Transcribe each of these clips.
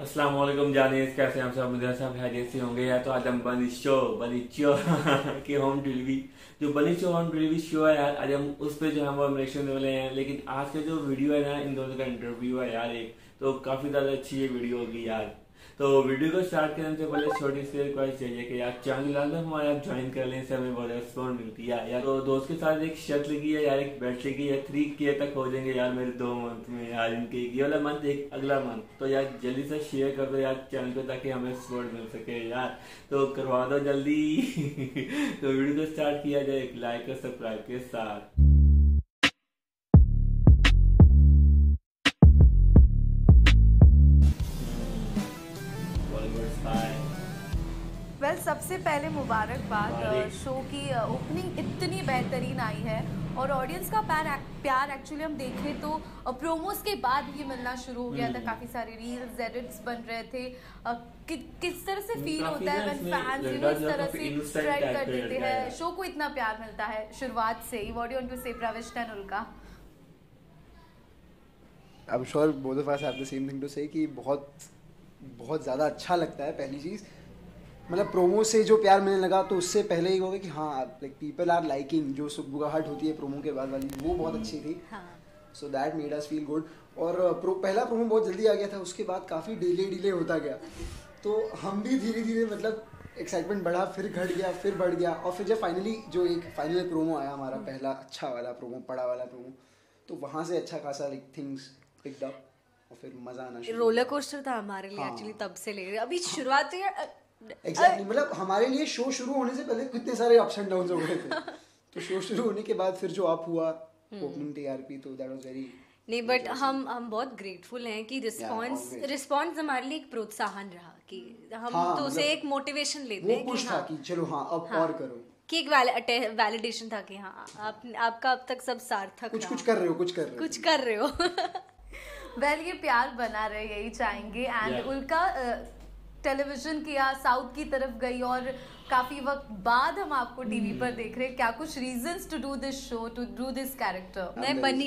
अस्सलाम वालेकुम जानिए कैसे हैं आप सब। मुझे सब खैरियत से होंगे। या तो आज हम बनी शो की होम डिलीवरी जो बनी शो होम डिलीवरी शो है यार, आज हम उस पे जो है वो रिएक्शन देने वाले हैं। लेकिन आज का जो वीडियो है ना, इन दोनों का इंटरव्यू है यार एक, तो काफी ज्यादा अच्छी ये वीडियो होगी यार। तो वीडियो को स्टार्ट करने से पहले छोटी सी रिक्वेस्ट चाहिए कि यार चैनल लाल हमारे आप ज्वाइन कर लें, इससे हमें बहुत रिस्पॉन्स मिलती है यार। तो दोस्त के साथ एक शर्त लगी है यार, एक बैठ लगी है 3K तक हो जाएंगे यार मेरे 2 मंथ में यार, इनके ये वाला मंथ एक अगला मंथ। तो यार जल्दी से शेयर कर दो यार चैनल को, ताकि हमें सपोर्ट मिल सके यार। तो करवा दो जल्दी। तो वीडियो को स्टार्ट किया जाए एक लाइक और सब्सक्राइब के साथ। सबसे पहले मुबारकबाद। शो की ओपनिंग इतनी बेहतरीन आई है और ऑडियंस का प्यार एक्चुअली हम देखें तो प्रोमोस के बाद ही मिलना शुरू हो गया था। काफ़ी सारे रील्स एडिट्स बन रहे थे। किस तरह से फील होता है व्हेन फैंस इस तरह से स्प्रेड कर देते हैं, शो को इतना प्यार मिलता है शुरुआत से ही। What do you want to say प्रविष्ट एंड उल्का? I'm sure both of us have the same thing to say कि बहुत ज़्यादा अच्छा लगता है। पहली चीज़ मतलब प्रोमो से जो प्यार मिलने लगा, तो उससे पहले ही होगा कि हाँ लाइक पीपल आर लाइकिंग, जो सुबुगाहट होती है प्रोमो के बाद वाली, वो बहुत अच्छी थी। So that made us feel good. और पहला प्रोमो बहुत जल्दी आ गया था, उसके बाद काफ़ी डिले होता गया, तो हम भी धीरे धीरे मतलब एक्साइटमेंट बढ़ा, फिर घट गया, फिर बढ़ गया। और फिर जब फाइनली जो एक फाइनल प्रोमो आया हमारा पहला अच्छा वाला प्रोमो, बड़ा वाला प्रोमो, तो वहाँ से अच्छा खासा लाइक थिंग्स पिक्ड अप और फिर मज़ा आना शुरू। रोलर कोस्टर था हमारे लिए एक्चुअली तब से ले अभी शुरुआत एग्जैक्टली मतलब हमारे लिए शो शुरू होने से पहले कितने सारे अप्स एंड डाउन्स हो गए थे। तो शो शुरू होने के बाद फिर जो अप हुआ ओपनिंग टीआरपी, तो दैट वाज वेरी नहीं, बट हम बहुत ग्रेटफुल हैं कि रिस्पांस हमारे लिए एक प्रोत्साहन रहा कि हम तो उसे एक मोटिवेशन लेते हैं कि हाँ कि चलो हाँ अब और करो, कि एक वैलिडेशन था कि हाँ आपका अब तक सब सार्थक, कुछ कर रहे हो। वेल ये प्यार बना रहे, यही चाहेंगे। एंड उल्का टेलीविजन किया, साउथ की तरफ गई और काफी वक्त बाद हम आपको टीवी पर देख रहे हैं। क्या कुछ reasons to do this show, to do this character? मैं बनी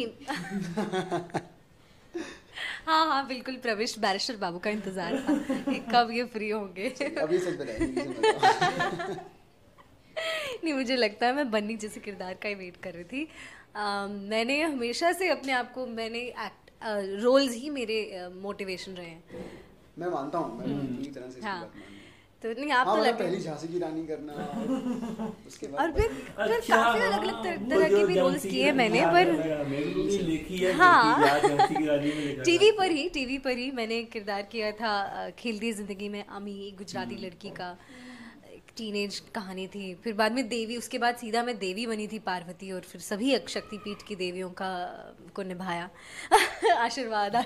हाँ बिल्कुल प्रविष्ट बैरिस्टर बाबू का इंतजार था कि कब ये फ्री होंगे। अभी सच बताइए। नहीं, मुझे लगता है मैं बन्नी जैसे किरदार का ही वेट कर रही थी। मैंने हमेशा से अपने आप को रोल्स ही मेरे मोटिवेशन रहे हैं। मैं मानता हूँ, मैं पूरी तरह से हाँ, तो नहीं आप तो मतलब पहली झांसी की रानी करना उसके बाद और फिर काफी अलग तरह के भी रोल्स किए मैंने, पर हाँ टीवी पर ही मैंने किरदार किया था खिलती जिंदगी में अमी, एक गुजराती लड़की का टीनेज कहानी थी। फिर बाद में देवी, उसके बाद सीधा मैं देवी बनी थी पार्वती, और फिर सभी शक्तिपीठ की देवियों को निभाया। आशीर्वाद।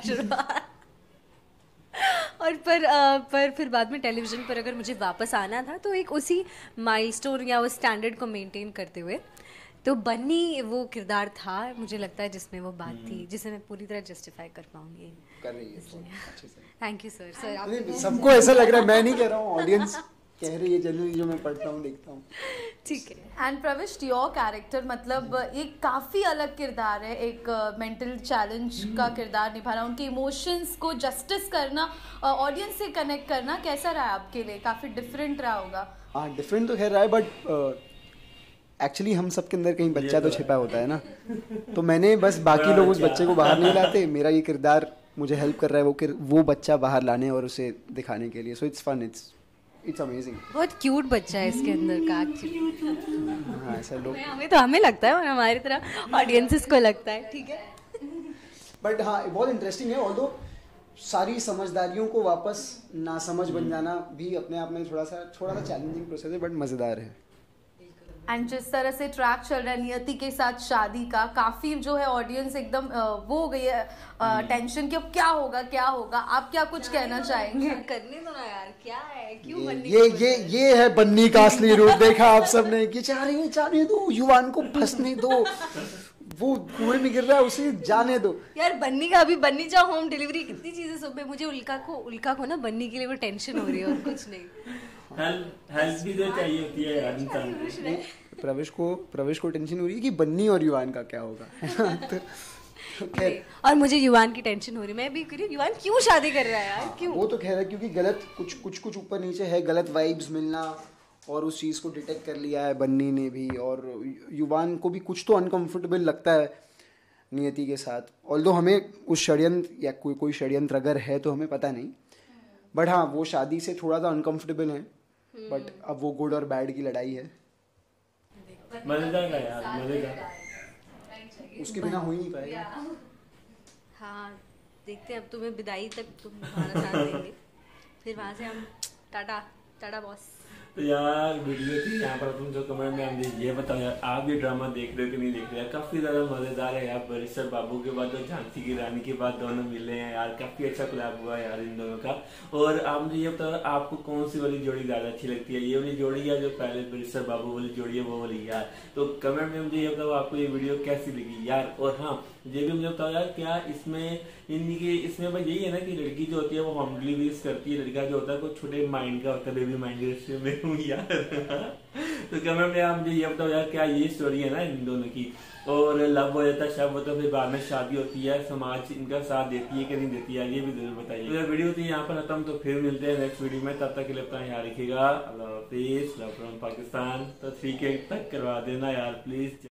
और पर फिर बाद में टेलीविज़न पर अगर मुझे वापस आना था तो एक उसी माइलस्टोन या वो स्टैंडर्ड को मेंटेन करते हुए, तो बन्नी वो किरदार था मुझे लगता है जिसमें वो बात थी जिसे मैं पूरी तरह जस्टिफाई कर पाऊंगी। कर रही है अच्छे से। Thank you sir. सबको ऐसा लग रहा है, मैं नहीं कह रहा हूँ, ऑडियंस कह रही है, जनरली जो मैं पढ़ता हूँ देखता हूँ। ठीक है। एंड प्रविष्ट योर कैरेक्टर मतलब एक काफ़ी अलग किरदार है, एक मेंटल चैलेंज का किरदार निभा रहा है। उनके इमोशंस को जस्टिस करना, ऑडियंस से कनेक्ट करना कैसा रहा आपके लिए? काफ़ी डिफरेंट रहा होगा। हाँ डिफरेंट तो खैर रहा है, बट एक्चुअली हम सबके अंदर कहीं बच्चा तो छिपा होता है ना, तो मैंने बस बाकी लोग उस बच्चे को बाहर नहीं लाते, मेरा ये किरदार मुझे हेल्प कर रहा है वो बच्चा बाहर लाने और उसे दिखाने के लिए। So it's fun, it's amazing. बहुत क्यूट बच्चा है इसके अंदर का एक्चुअली। हाँ ऐसा लोग हमें लगता है और हमारी तरह ऑडियंसेस को लगता है, ठीक है। बट हाँ बहुत इंटरेस्टिंग है, ऑल्दो सारी समझदारियों को वापस ना समझ बन जाना भी अपने आप में थोड़ा सा चैलेंजिंग प्रोसेस है, बट मज़ेदार है। एंड जिस तरह से ट्रैक चल रहा है नियति के साथ शादी का, काफी जो है ऑडियंस एकदम वो हो गई है टेंशन कि अब क्या होगा। आप क्या कुछ कहना चाहेंगे? करने दो ना यार, क्या है, क्यों ये है बन्नी का असली रूप। देखा आप सबने कि जाने दो, युवान को फंसने दो, वो कुएं में गिर रहा है, उसे जाने दो यार। बन्नी जा होम डिलीवरी, कितनी चीजें सुबह मुझे उल्का को ना बन्नी के लिए वो टेंशन हो रही है और कुछ नहीं। हेल्प भी तो चाहिए होती है यार इंसान को। प्रवेश को टेंशन हो रही है कि बन्नी और युवान का क्या होगा। और मुझे युवान की टेंशन हो रही है, मैं भी करी युवान क्यों शादी कर रहा है यार, क्यों? वो तो कह रहा है क्योंकि गलत कुछ ऊपर नीचे है, गलत वाइब्स मिलना, और उस चीज़ को डिटेक्ट कर लिया है बन्नी ने भी, और युवान को भी कुछ तो अनकंफर्टेबल लगता है नियति के साथ। ऑल्दो हमें उस षड्यंत्र या कोई षड्यंत्र अगर है तो हमें पता नहीं, बट हाँ वो शादी से थोड़ा सा अनकंफर्टेबल है, बट अब वो गुड और बैड की लड़ाई है। मजेदार है यार, मजेदार, उसके बिना हो ही नहीं पाएगा। हाँ देखते हैं, अब तुम्हें विदाई तक तुम हमारा साथ देंगे, फिर वहाँ से हम टाटा टाटा बॉस। तो यार वीडियो थी यहाँ पर, तुम जो कमेंट में हम ये बताओ यार, आप ये ड्रामा देख रहे हो कि नहीं देख रहे हो? काफी ज्यादा मजेदार है यार। बैरिस्टर बाबू के बाद और झांसी की रानी के बाद दोनों मिले हैं यार, काफी अच्छा कोलैब हुआ है यार इन दोनों का। और आप मुझे ये बताओ, आपको कौन सी वाली जोड़ी ज्यादा अच्छी लगती है, ये वाली जोड़ी या जो पहले बैरिस्टर बाबू वाली जोड़ी है वो वाली यार? तो कमेंट में मुझे ये बताओ आपको ये वीडियो कैसी लगी यार। और हाँ ये भी मुझे बताओ यार, क्या इसमें भाई यही है ना कि लड़की जो होती है वो होम डिलीवरीज करती है, लड़का जो होता है वो छोटे माइंड का होता है, बेबी माइंड में हूँ यार। तो कमेंट में आप मुझे ये बताओ यार, क्या ये स्टोरी है ना इन दोनों की? और लव हो जाता है, शब होता है, फिर बाद में शादी होती है, समाज इनका साथ देती है कि नहीं देती है, ये भी जरूर बताइए। तो वीडियो थी यहाँ पर खत्म, तो फिर मिलते हैं नेक्स्ट वीडियो में, तब तक के लिए अपना ख्याल रखिएगा। अल्लाह हाफिज, लव फ्रॉम पाकिस्तान। तो 3K तक करवा देना यार प्लीज।